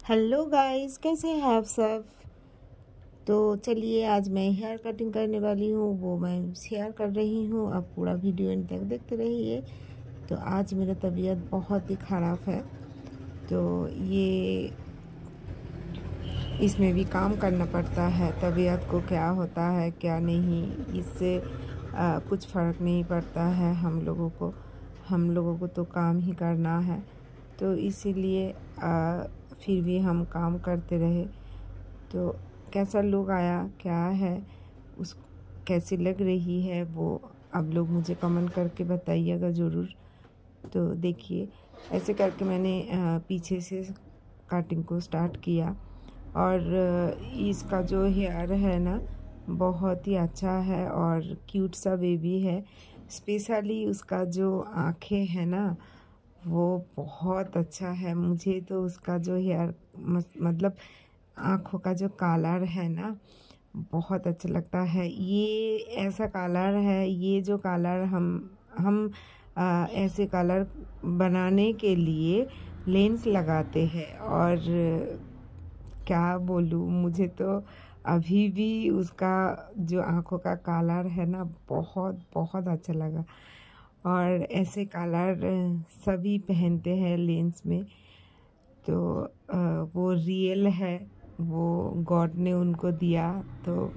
Hello guys, कैसे हैं आप सब। तो चलिए, आज मैं हेयर कटिंग करने वाली हूँ, वो मैं शेयर कर रही हूँ। आप पूरा वीडियो एंड तक देखते रहिए। तो आज मेरा तबीयत बहुत ही ख़राब है, तो ये इसमें भी काम करना पड़ता है। तबीयत को क्या होता है क्या नहीं, इससे कुछ फ़र्क नहीं पड़ता है। हम लोगों को तो काम ही करना है, तो इसीलिए फिर भी हम काम करते रहे। तो कैसा लुक आया, क्या है, उस कैसी लग रही है, वो आप लोग मुझे कमेंट करके बताइएगा ज़रूर। तो देखिए, ऐसे करके मैंने पीछे से कटिंग को स्टार्ट किया। और इसका जो हेयर है ना, बहुत ही अच्छा है और क्यूट सा बेबी है। स्पेशली उसका जो आँखें हैं ना, वो बहुत अच्छा है। मुझे तो उसका जो हेयर मतलब आँखों का जो कलर है ना, बहुत अच्छा लगता है। ये ऐसा कलर है, ये जो कलर हम ऐसे कलर बनाने के लिए लेंस लगाते हैं। और क्या बोलूँ, मुझे तो अभी भी उसका जो आँखों का कलर है ना, बहुत बहुत अच्छा लगा। और ऐसे कलर सभी पहनते हैं लेंस में, तो वो रियल है, वो गॉड ने उनको दिया। तो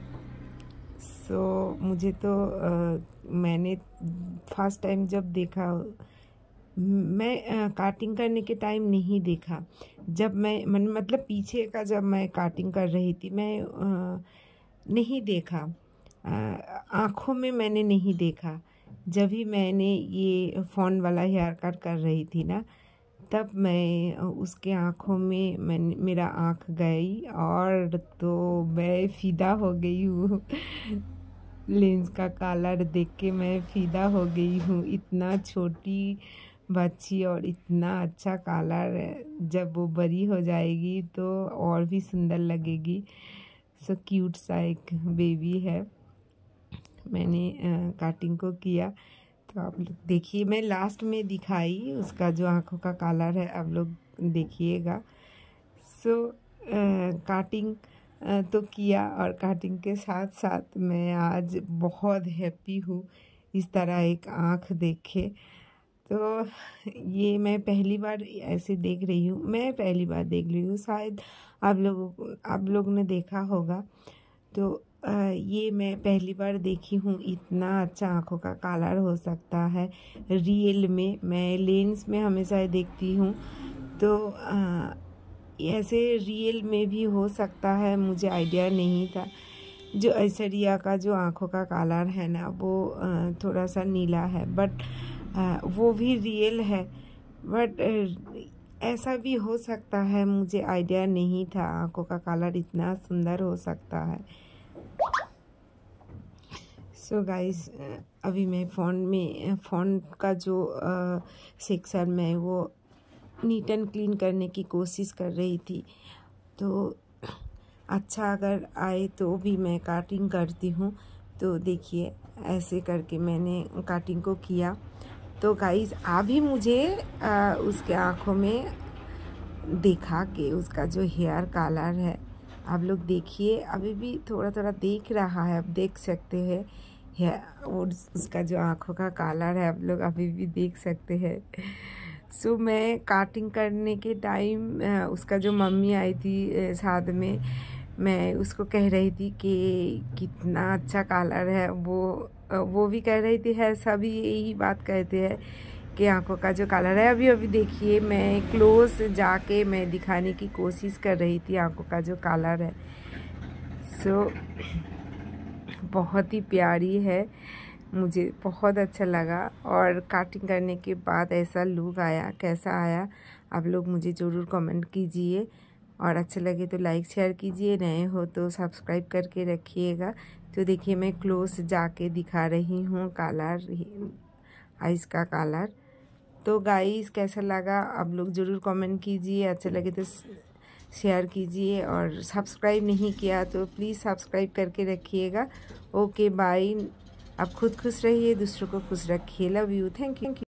मुझे तो मैंने फर्स्ट टाइम जब देखा, मैं काटिंग करने के टाइम नहीं देखा। जब मैं मतलब पीछे का जब मैं काटिंग कर रही थी, मैं नहीं देखा, आँखों में मैंने नहीं देखा। जब भी मैंने ये फ़ोन वाला हेयर कट कर रही थी ना, तब मैं उसके आँखों में मेरा आँख गई, और तो मैं फ़िदा हो गई हूँ। लेंस का कलर देख के मैं फ़िदा हो गई हूँ। इतना छोटी बच्ची और इतना अच्छा कलर, जब वो बड़ी हो जाएगी तो और भी सुंदर लगेगी। सो क्यूट सा एक बेबी है। मैंने कटिंग को किया, तो आप लोग देखिए, मैं लास्ट में दिखाई उसका जो आँखों का कलर है, आप लोग देखिएगा। सो कटिंग तो किया, और कटिंग के साथ साथ मैं आज बहुत हैप्पी हूँ इस तरह एक आँख देखे। तो ये मैं पहली बार ऐसे देख रही हूँ, मैं पहली बार देख रही हूँ। शायद आप लोग ने देखा होगा। तो ये मैं पहली बार देखी हूँ, इतना अच्छा आँखों का कलर हो सकता है रियल में। मैं लेंस में हमेशा देखती हूँ, तो ऐसे रियल में भी हो सकता है, मुझे आइडिया नहीं था। जो ऐश्वर्या का जो आँखों का कलर है ना, वो थोड़ा सा नीला है, बट वो भी रियल है। बट ऐसा भी हो सकता है, मुझे आइडिया नहीं था आँखों का कलर इतना सुंदर हो सकता है। सो गाइस, अभी मैं फ़ोन का जो सेक्शन में वो नीट एंड क्लीन करने की कोशिश कर रही थी। तो अच्छा अगर आए तो भी मैं कटिंग करती हूँ। तो देखिए, ऐसे करके मैंने कटिंग को किया। तो गाइस, अभी मुझे उसके आँखों में देखा कि उसका जो हेयर कलर है, आप लोग देखिए, अभी भी थोड़ा थोड़ा देख रहा है, आप देख सकते हैं। और उसका जो आँखों का कलर है, आप लोग अभी भी देख सकते हैं। सो मैं कटिंग करने के टाइम उसका जो मम्मी आई थी साथ में, मैं उसको कह रही थी कि कितना अच्छा कलर है। वो भी कह रही थी, है सभी यही बात कहते हैं कि आँखों का जो कलर है। अभी देखिए, मैं क्लोज जाके मैं दिखाने की कोशिश कर रही थी आँखों का जो कलर है। सो बहुत ही प्यारी है, मुझे बहुत अच्छा लगा। और कटिंग करने के बाद ऐसा लुक आया, कैसा आया, आप लोग मुझे ज़रूर कमेंट कीजिए। और अच्छा लगे तो लाइक शेयर कीजिए, नए हो तो सब्सक्राइब करके रखिएगा। तो देखिए, मैं क्लोज जाके दिखा रही हूँ कलर, आइस का कलर। तो गाइस, कैसा लगा आप लोग ज़रूर कमेंट कीजिए। अच्छा लगे तो शेयर कीजिए, और सब्सक्राइब नहीं किया तो प्लीज़ सब्सक्राइब करके रखिएगा। Okay bye. आप खुद खुश रहिए, दूसरों को खुश रखिए। Love you, thank you.